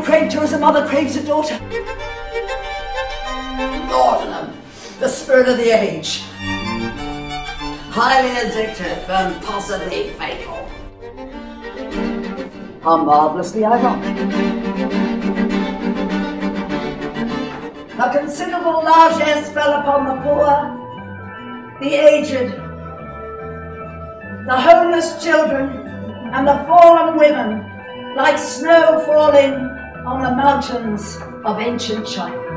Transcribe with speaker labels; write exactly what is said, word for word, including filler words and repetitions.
Speaker 1: craved her as a mother craves a daughter. Laudanum, the spirit of the age. Highly addictive and possibly fatal. How marvellously ironic. A considerable largesse fell upon the poor, the aged, the homeless children, and the fallen women, like snow falling on the mountains of ancient China.